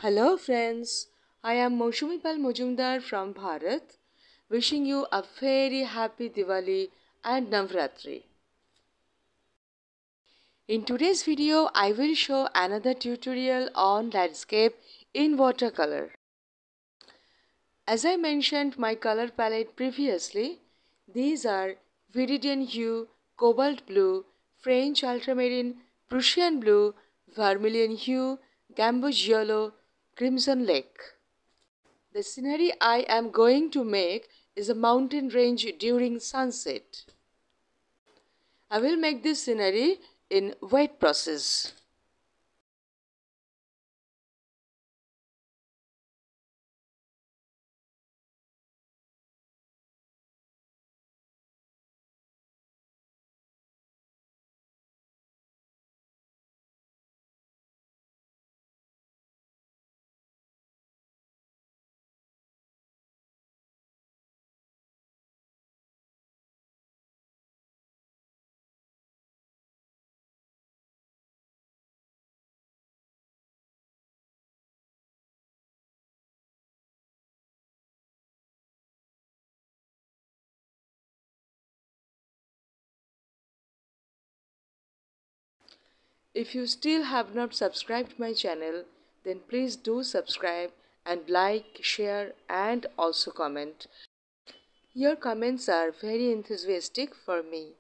Hello friends, I am Moshumipal Mujumdar from Bharat, wishing you a very happy Diwali and Navratri. In today's video, I will show another tutorial on landscape in watercolor. As I mentioned my color palette previously, these are Viridian Hue, Cobalt Blue, French Ultramarine, Prussian Blue, Vermilion Hue, Gamboge Yellow, Crimson Lake. The scenery I am going to make is a mountain range during sunset. I will make this scenery in wet process. If you still have not subscribed my channel, then please do subscribe and like, share and also comment. Your comments are very enthusiastic for me.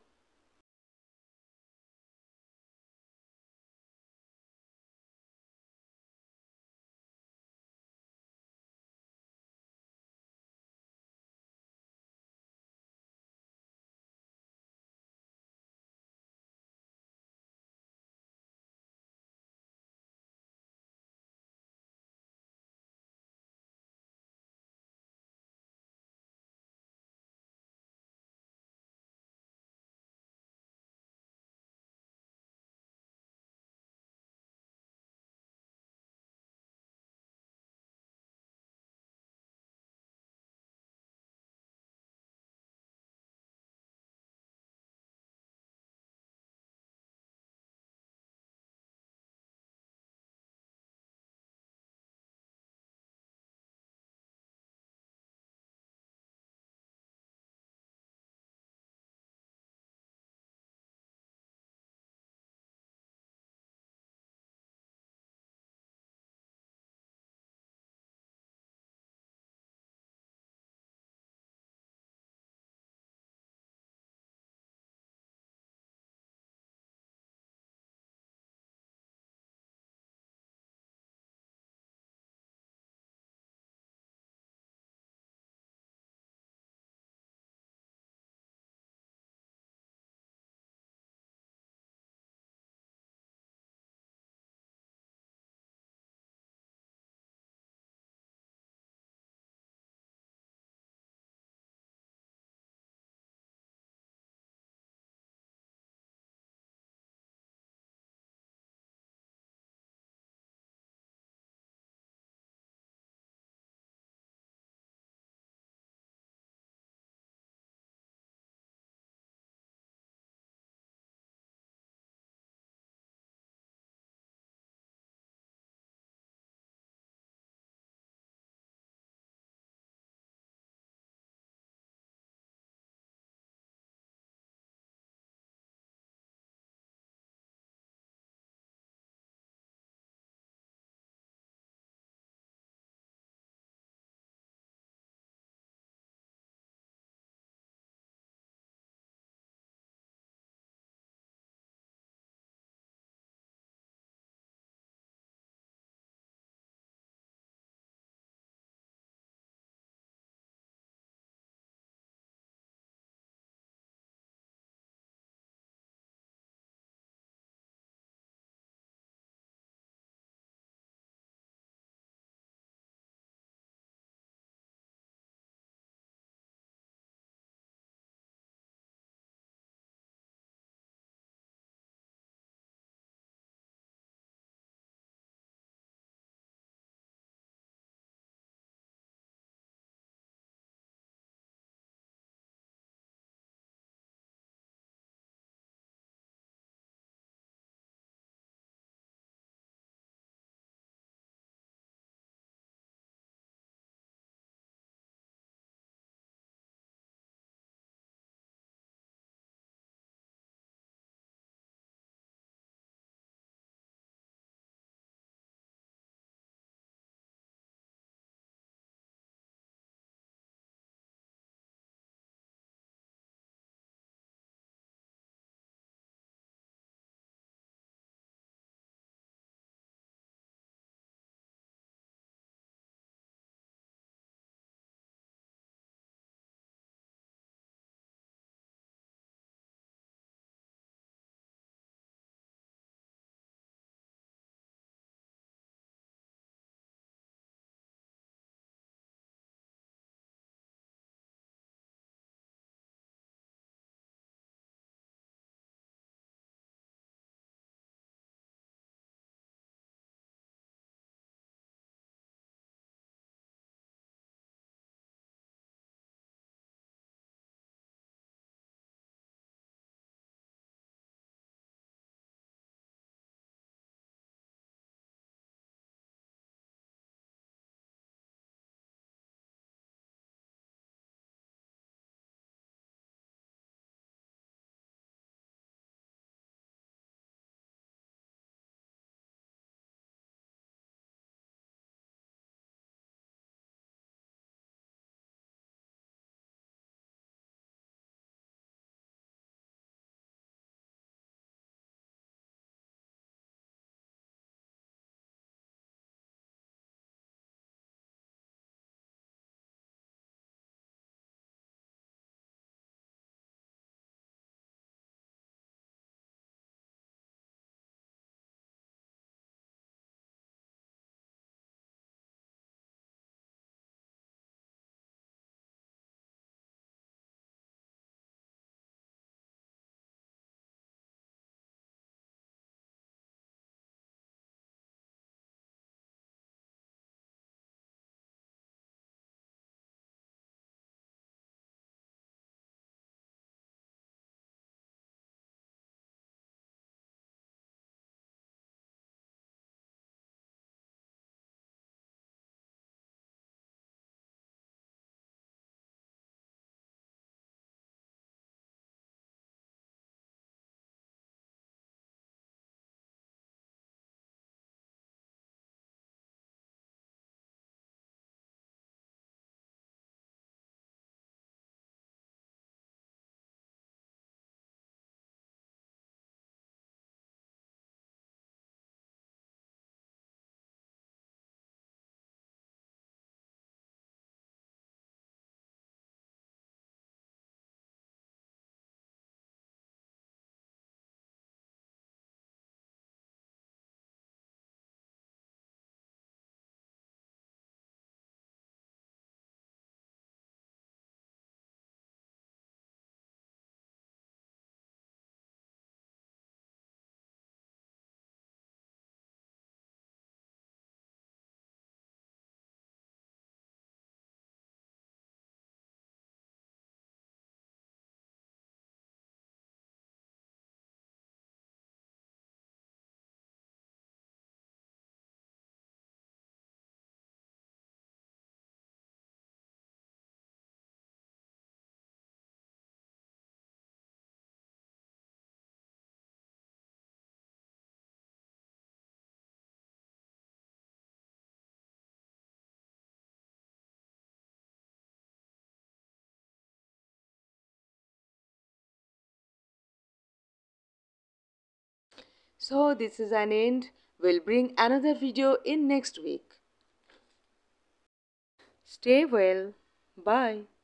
So this is an end. We'll bring another video in next week. Stay well. Bye.